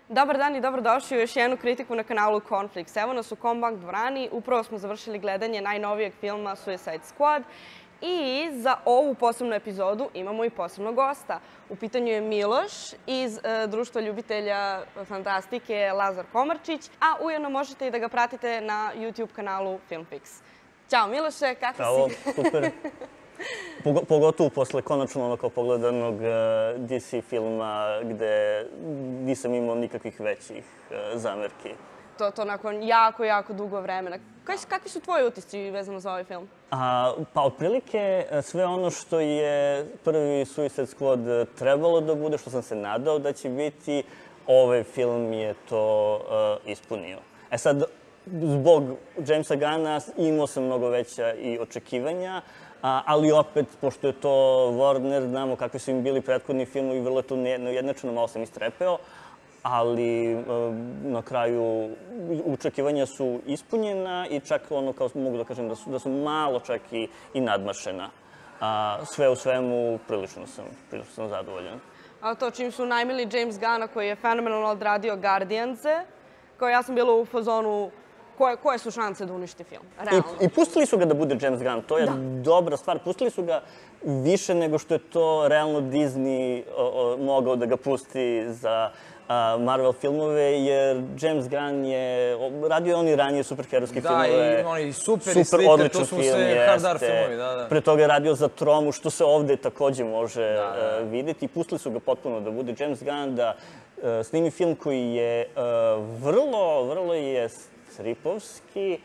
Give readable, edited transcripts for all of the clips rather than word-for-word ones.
Dobar dan i dobrodošli u još jednu kritiku na kanalu Conflicts. Evo nas u Combank dvorani, upravo smo završili gledanje najnovijeg filma Suicide Squad i za ovu posebnu epizodu imamo i posebnog gosta. U pitanju je Miloš iz Društva ljubitelja fantastike Lazar Komarčić, a ujedno možete i da ga pratite na YouTube kanalu Filmfix. Ćao Miloše, kako si? Ćao, super. Pogotovo posle konačno pogledanog DC filma gde nisam imao nikakvih većih zamerki. To nakon jako dugo vremena. Kakvi su tvoji utisci vezano za ovaj film? Pa, otprilike sve ono što je prvi Suicide Squad trebalo da bude, što sam se nadao da će biti, ovaj film je to ispunio. E sad, zbog Jamesa Gunna imao sam mnogo veća i očekivanja, ali opet, pošto je to Warner, znamo kakvi su im bili prethodni filmovi, vrlo je to neujednačeno, malo sam istrepeo, ali na kraju očekivanja su ispunjena i čak ono, kao mogu da kažem, da su malo čak i nadmašena. Sve u svemu, prilično sam zadovoljan. A to čim su najmili James Gunna koji je fenomenalno odradio Guardianse, kao ja sam bila u fazonu koje su šanse da uništi film, realno. I pustili su ga da bude James Gunn, to je dobra stvar. Pustili su ga više nego što je to realno Disney mogao da ga pusti za Marvel filmove, jer James Gunn je radio on i ranije superherojske filmove. Da, i oni super slika, to su sve hard R filmovi, da. Pre toga je radio za Tromu, što se ovde takođe može videti. I pustili su ga potpuno da bude James Gunn, da snimi film koji je vrlo je stripovski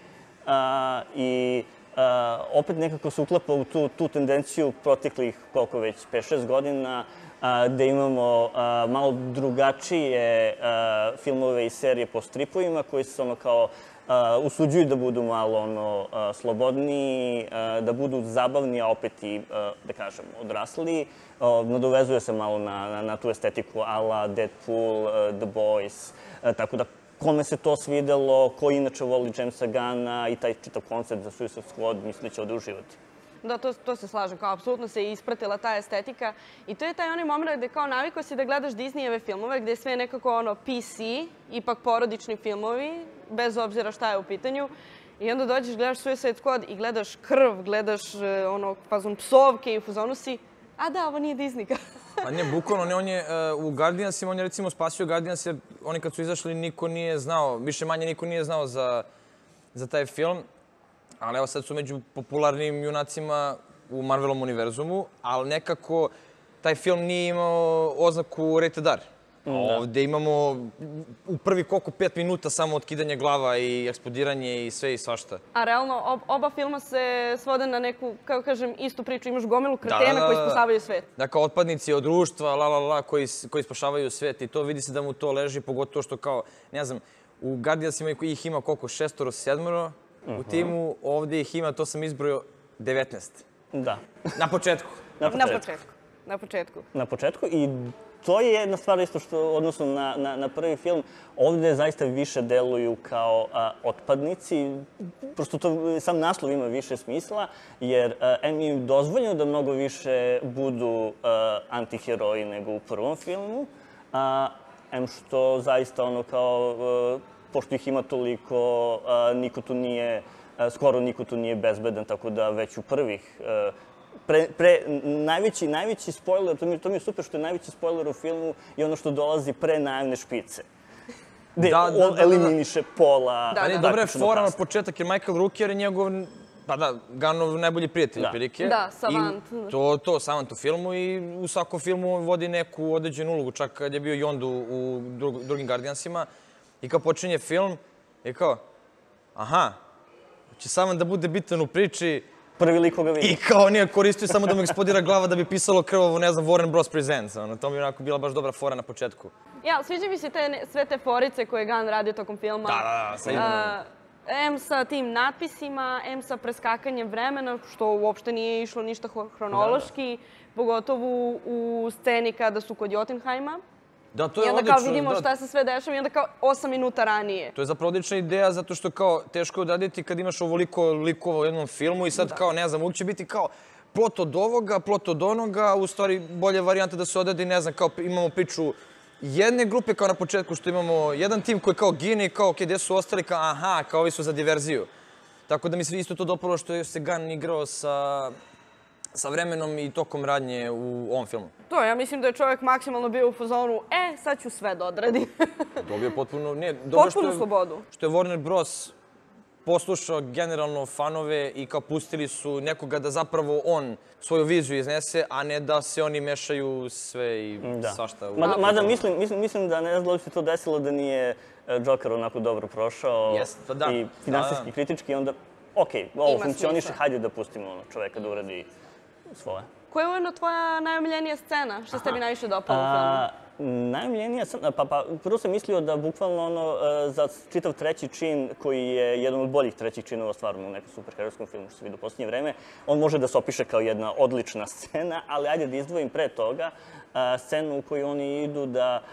i opet nekako se uklapa u tu tendenciju proteklih, koliko već, 5-6 godina, gde imamo malo drugačije filmove i serije po stripovima koji se ono kao usuđuju da budu malo slobodniji, da budu zabavni, a opet i, da kažem, odrasli. Nadovezuje se malo na tu estetiku ala Deadpool, The Boys, tako da kome se to svidelo, ko inače voli Jamesa Gunna i taj čitav koncept za Suicide Squad, mislim da će ovde uživati. Da, to se slažem, kao apsolutno se ispratila ta estetika i to je taj onaj moment gde kao navikao si da gledaš Disneyjeve filmove gde je sve nekako ono PC, ipak porodični filmovi, bez obzira šta je u pitanju. I onda dođeš, gledaš Suicide Squad i gledaš krv, gledaš fazon psovke i u fazonu si, a da, ovo nije Disney. Pa ne, bukvalno, on je u Guardiansima, on je recimo spasio Guardians jer oni kad su izašli niko nije znao, više manje niko nije znao za taj film. Ali evo sad su među popularnim junacima u Marvelom univerzumu, ali nekako taj film nije imao oznaku rated R. Ovde imamo u prvi koliko 5 minuta samo otkidanje glava i eksplodiranje i sve i svašta. A realno, oba filma se svode na neku, kako kažem, istu priču. Imaš gomilu kretena koji spašavaju svet. Dakle, otpadnici od društva, koji spašavaju svet i to vidi se da mu to leži, pogotovo što kao, ne znam, u Guardiansima ih ima koliko, 6-7 u timu, ovde ih ima, to sam izbrojio, 19. Da. Na početku. Na početku I to je jedna stvar isto što, odnosno na prvi film, ovde zaista više deluju kao otpadnici. Prosto sam naslov ima više smisla, jer em im dozvoljeno da mnogo više budu antiheroji nego u prvom filmu, em što zaista ono kao, pošto ih ima toliko, skoro niko tu nije bezbedan, tako da već u prvih najveći spoiler, to mi je super što je najveći spoiler u filmu i ono što dolazi pre najavne špice. Gde on eliminiše pola. Dobra je fora na početak jer Michael Rooker je njegov, pa da, Gunnov najbolji prijatelj, prilike. Da, Savant. To, Savant u filmu i u svakom filmu vodi neku određenu ulogu, čak kad je bio Yondu u drugim Guardiansima. I kao počinje film i kao, aha, će Savant da bude bitan u priči. Prvi lik koga vidi. I kao nije koristio samo da mu eksplodira glava da bi pisalo krvavo, ne znam, Warner Bros. Presents. To mi je onako bila baš dobra fora na početku. Ja, sviđa mi se sve te forice koje je Gunn radio tokom filma. Da, sa imenom. M sa tim natpisima, M sa preskakanjem vremena, što uopšte nije išlo ništa hronološki, pogotovo u sceni kada su kod Jotunheima. Da, to je odlično. I onda kao vidimo šta se sve dešava i onda kao 8 minuta ranije. To je zapravo odlična ideja zato što kao teško je odraditi kad imaš ovoliko likova u jednom filmu i sad kao, ne znam, uvijek će biti kao plot od ovoga, plot od onoga, u stvari bolje varijante da se odradi, ne znam, kao imamo priču jedne grupe kao na početku što imamo jedan tim koji kao gine i kao gdje su ostali kao aha, kao ovi su za diverziju. Tako da mi se isto to dopalo što je se Gunn igrao sa vremenom i tokom radnje u ovom filmu. To, ja mislim da je čovjek maksimalno bio u fazonu, sad ću sve da odradim. Dobio potpuno, Potpunu slobodu. Što je Warner Bros. Poslušao generalno fanove i kao pustili su nekoga da zapravo on svoju viziju iznese, a ne da se oni mešaju sve i svašta. Mada mislim da ne znam da li se to desilo da nije Joker onako dobro prošao i finansijski, kritički, onda okej, ovo funkcioniše, hajde da pustimo čoveka da uradi svoje. Koja je ujedno tvoja najomiljenija scena? Što ste mi najviše dopalo u filmu? Najomiljenija scena, pa prvo sam mislio da bukvalno za čitav treći čin, koji je jedan od boljih trećih činova stvarno u nekom superherojskom filmu što se vidi u posljednje vreme, on može da se opiše kao jedna odlična scena, ali ajde da izdvojim pre toga scenu u kojoj oni idu da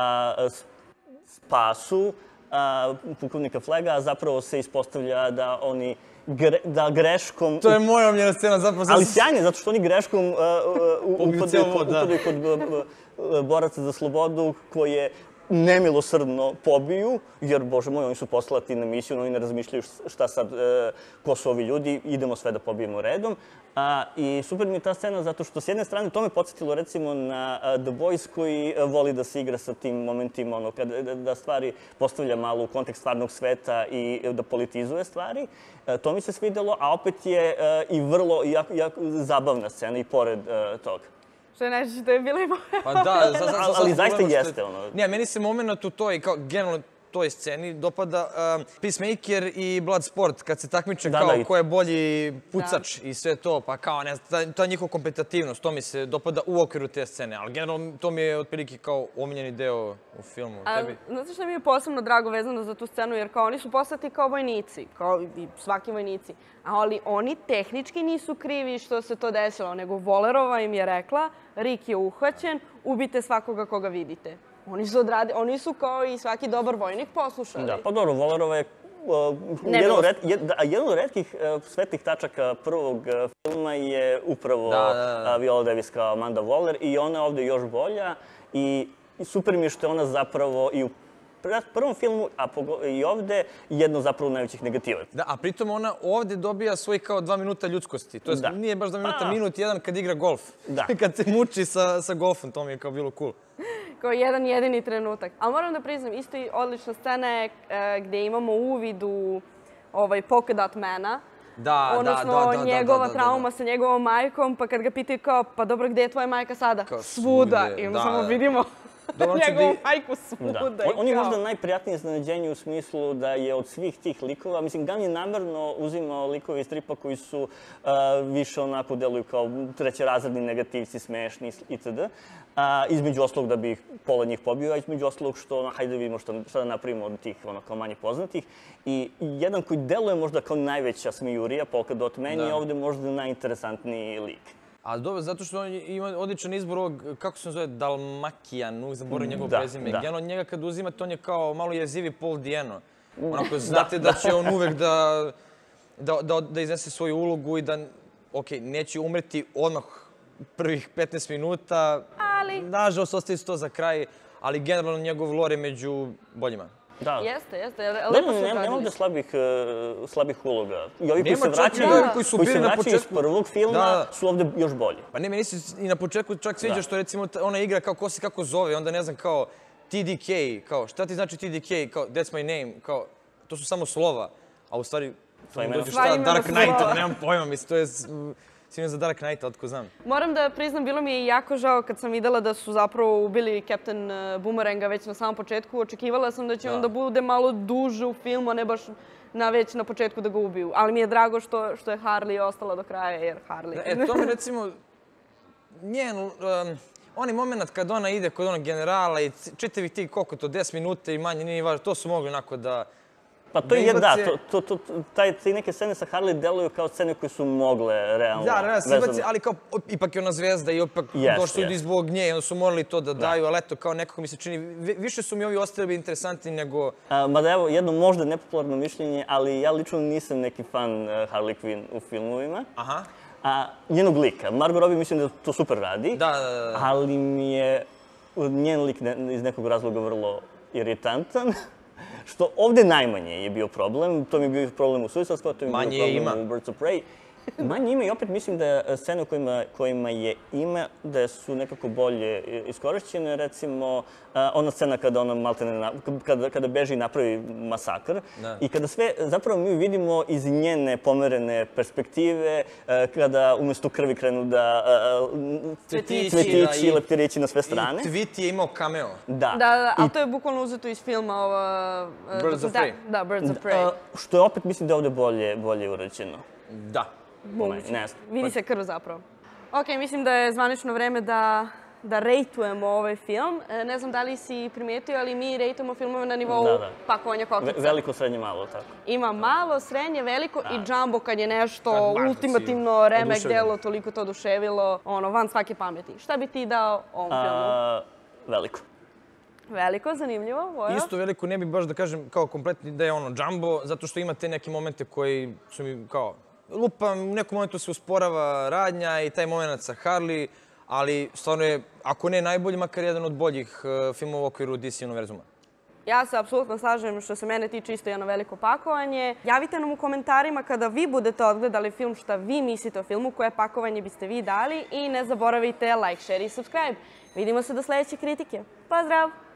spasu pukovnika Flaga, a zapravo se ispostavlja da oni greškom... To je moja omiljena scena, zapravo... Ali sjajno, zato što oni greškom upadaju kod boraca za slobodu koje nemilosrdno pobiju, jer, bože moj, oni su poslati na misiju, oni ne razmišljaju šta sad, ko su ovi ljudi, idemo sve da pobijemo redom. I super mi je ta scena zato što s jedne strane to me podsjetilo recimo na The Boys koji voli da se igra sa tim momentima, da stvari postavlja malo u kontekst stvarnog sveta i da politizuje stvari. To mi se svidelo, a opet je i vrlo jako zabavna scena i pored toga. Što je nešto što je bilo i moja. Pa da, ali zaista jeste ono. Ne, meni se moment u toj, kao generalno toj sceni, dopada Peacemaker i Bloodsport, kad se takmiče kao ko je bolji pucač i sve to, pa kao, ne znam, ta njihova kompetitivnost, to mi se dopada u okviru te scene, ali generalno to mi je otprilike kao omiljeni deo u filmu. Znate što mi je posebno drago vezano za tu scenu, jer kao oni su poslati kao vojnici, kao i svaki vojnici, ali oni tehnički nisu krivi što se to desilo, nego Wallerova im je rekla, Rick je uhvaćen, ubite svakoga koga vidite. Oni su kao i svaki dobar vojnik poslušali. Da, pa dobro, Wallerova je jedan od retkih svetlih tačaka prvog filma je upravo Viola Davis kao Amanda Waller i ona je ovde još bolja i super mi je što je ona zapravo i u prvom filmu, a i ovde, jedno zapravo najvećih negativa. Da, a pritom ona ovde dobija svoj kao 2 minuta ljudskosti. To je nije baš 2 minuta, minut jedan kad igra golf. Kad se muči sa golfom, to mi je kao bilo cool. Kao jedan jedini trenutak. Ali moram da priznam, isto i odlična scena je gde imamo uvid u Polka Dot Mana. Odnosno, njegova trauma sa njegovom majkom, pa kad ga pitaju kao, pa dobro, gde je tvoja majka sada? Svuda. I onda samo vidimo njegovu majku svuda. On je možda najprijatnije iznenađenje u smislu da je od svih tih likova, mislim, Gunn je namerno uzimao likove iz stripa koji su više onako deluju kao trećerazredni negativci, smešni itd. Između oslog da bi pola njih pobio, a između oslog što, hajde da vidimo šta da napravimo od tih kao manje poznatih. I jedan koji deluje možda kao najveća smijurija, Polka Dot Man, je ovde možda najinteresantniji lik. A dobro, zato što on ima odličan izbor ovog, kako se zove, Dalmakijan, uvijek zaboravim njegov prezime. Generalno njega kad uzimate, on je kao malo jezivi Paul Diano. Onako, znate da će on uvek da iznese svoju ulogu i da, okej, neće umreti odmah prvih 15 minuta. Nažalost, ostaje se to za kraj, ali generalno njegov lore je među boljima. Jeste. Nema ovde slabih uloga. I ovi koji se vraćaju iz prvog filma su ovde još bolji. Pa ne, meni se i na početku čak sviđa što recimo ona igra kao ko se kako zove, onda ne znam kao TDK, kao šta ti znači TDK, kao that's my name, kao to su samo slova, a u stvari Dark Knight, nemam pojma, mislim, to je sviđa za Dark Knight, otko znam. Moram da priznam, bilo mi je jako žao kad sam videla da su zapravo ubili Captain Boomeranga već na samom početku. Očekivala sam da će on da bude malo duže u filmu, a ne baš već na početku da ga ubiju. Ali mi je drago što je Harley ostala do kraja, jer Harley... To mi recimo, njen, onaj moment kad ona ide kod onog generala i čitavih tih koliko to, 10 minuta i manje, nije važno, to su mogli onako da... Pa to je, da, te neke scene sa Harley deluju kao scene koje su mogle realno vezano. Ali kao ipak je ona zvezda i ipak došli ljudi zbog nje i onda su morali to da daju, ali eto, kao nekako mi se čini, više su mi ovi ostali interesantni nego... Mada evo, jedno možda nepopularno mišljenje, ali ja lično nisam neki fan Harley Quinn u filmovima. Njenog lika. Margot Robbie mislim da to super radi, ali mi je njen lik iz nekog razloga vrlo iritantan. Što ovde najmanje je bio problem. To mi je bio problem u Suicide Squad, to mi je bio problem u Birds of Prey. Manje ima i opet mislim da scene kojima je ima, da su nekako bolje iskorišćene. Recimo, ona scena kada ona maltene, kada beži i napravi masakr. I kada sve, zapravo mi vidimo iz njene pomerene perspektive, kada umesto krvi krenu da cvetići i leptirići na sve strane. I Tweet je imao cameo. Da, ali to je bukvalno uzeto iz filma Birds of Prey. Da, Birds of Prey. Što je opet mislim da je ovde bolje urađeno. Da. Vidi se krv zapravo. Ok, mislim da je zvanično vreme da rejtujemo ovaj film. Ne znam da li si primijetio, ali mi rejtujemo filmove na nivou pakovanja koklica. Veliko, srednje, malo, tako. Ima malo, srednje, veliko i Jumbo kad je nešto ultimativno remek delo, toliko to oduševilo, van svake pameti. Šta bi ti dao ovom filmu? Veliko. Veliko, zanimljivo. Vojo? Isto veliko, ne bih baš da kažem kao kompletni da je Jumbo, zato što ima te neke momente koji su mi kao lupam, u nekom momentu se usporava radnja i taj moment sa Harley, ali stvarno je, ako ne najbolji, makar jedan od boljih filmova u okviru DC univerzuma. Ja se apsolutno slažem što se mene tiče isto jedno veliko pakovanje. Javite nam u komentarima kada vi budete odgledali film šta vi mislite o filmu, koje pakovanje biste vi dali i ne zaboravite like, share i subscribe. Vidimo se do sledeće kritike. Pozdrav!